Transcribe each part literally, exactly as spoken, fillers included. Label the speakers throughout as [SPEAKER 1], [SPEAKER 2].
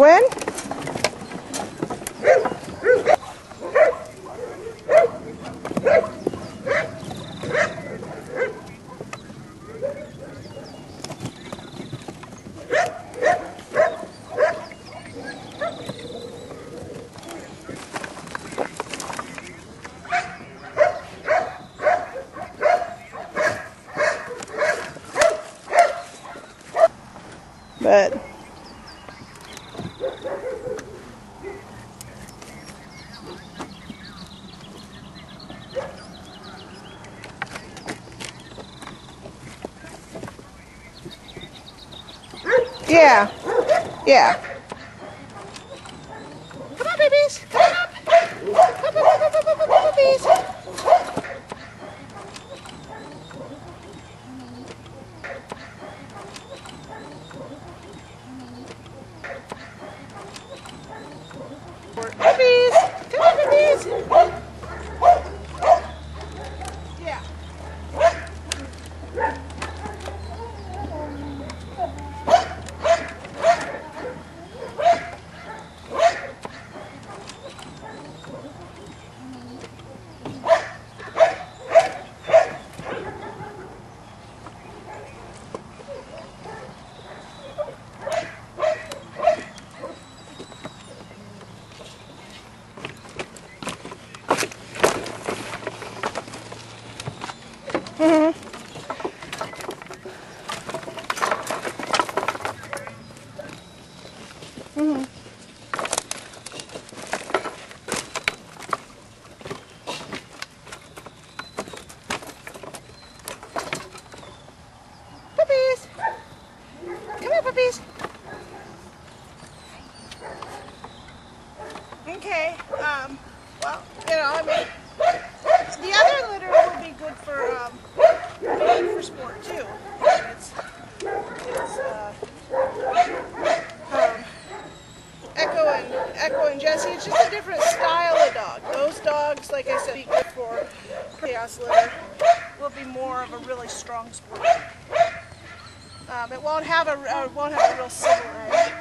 [SPEAKER 1] When? But yeah, yeah. Come on, babies, come on up. Come on, come on, come on, come on, puppies. Puppies! Come on, puppies! Yeah. Mm-hmm. Mm-hmm. Puppies! Come here, puppies! Okay, um, well, you know, I mean, the other litter will be good for, um, good for sport too. It's, it's, uh, um, Echo and, Echo and Jessie, it's just a different style of dog. Those dogs, like I said, be good for chaos litter, will be more of a really strong sport. Um, it won't have a, uh, won't have a real civil edge.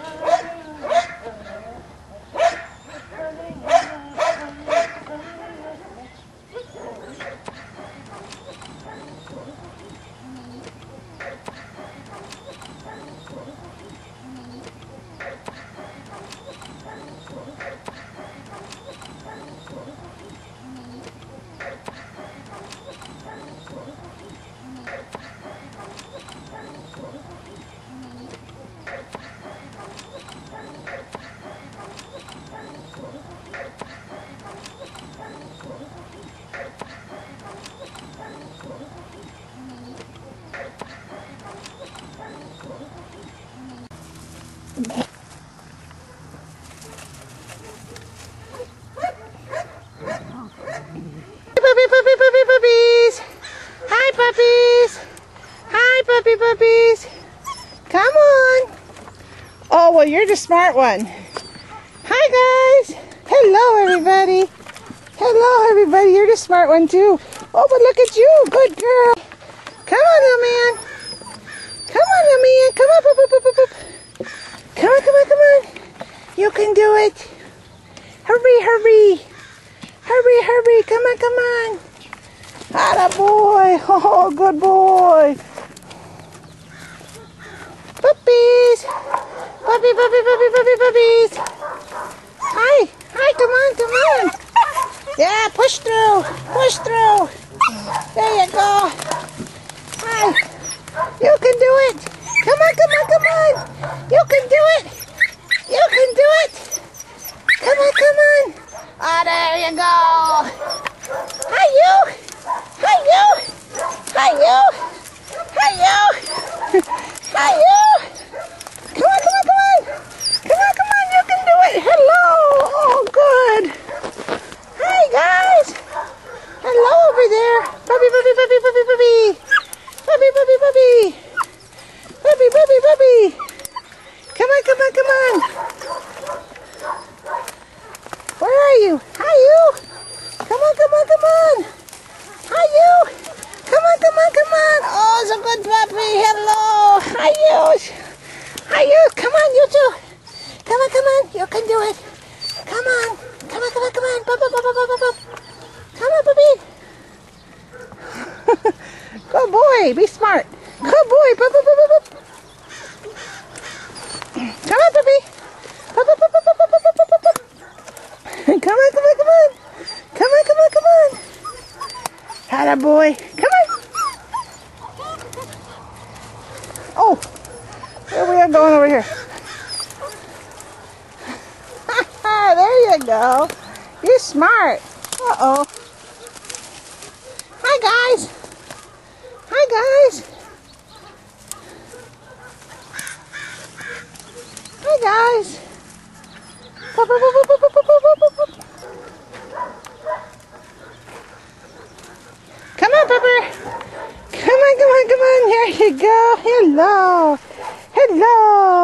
[SPEAKER 1] Puppy, puppy, puppy, puppies! Hi, puppies! Hi, puppy, puppies! Come on! Oh, well, you're the smart one. Hi, guys! Hello, everybody! Hello, everybody! You're the smart one, too. Oh, but look at you! Good girl! Come on, little man! Come on, little man! Come on, boop, boop, boop, boop, boop. Come on, come on, come on! You can do it! Hurry, hurry! Hurry, hurry, come on, come on. Atta boy. Oh, good boy. Puppies. Puppy, puppy, puppy, puppy, puppies. Hi, hi, come on, come on. Yeah, push through, push through. There you go. Hi. You can do it. Come on, come on, come on. You can do it. You can do it. Come on, come on. Ah, oh, there you go. Hi, you. Hi, you. Hi, you. Hi, you. Hi, you. Come on, come on, come on. Come on, come on. You can do it. Hello. Oh, good. Hi, guys. Hello over there. Puppy, puppy, puppy, puppy, puppy. Puppy, puppy, puppy. Puppy, puppy, puppy. Come on, come on, come on. Where are you? Hi, you. Come on, come on, come on. Hi, you. Come on, come on, come on. Oh, it's a good puppy. Hello. Hi, you. Hi, you. Come on, you two. Come on, come on. You can do it. Come on. Come on, come on, come on. Bup, bup, bup, bup, bup, bup. Come on, puppy. Good boy. Be smart. Good boy. Bup, bup, bup, bup, bup. Come on, puppy. Bup, bup, bup, bup, bup, bup, bup, bup, bup. Come on, come on, come on. Come on, come on, come on. Atta boy. Come on. Oh, there we are going over here. There you go. You're smart. Uh-oh. Hi, guys. Hi, guys. Hi, guys. Come on, Pepper. Come on, come on, come on. Here you go. Hello. Hello.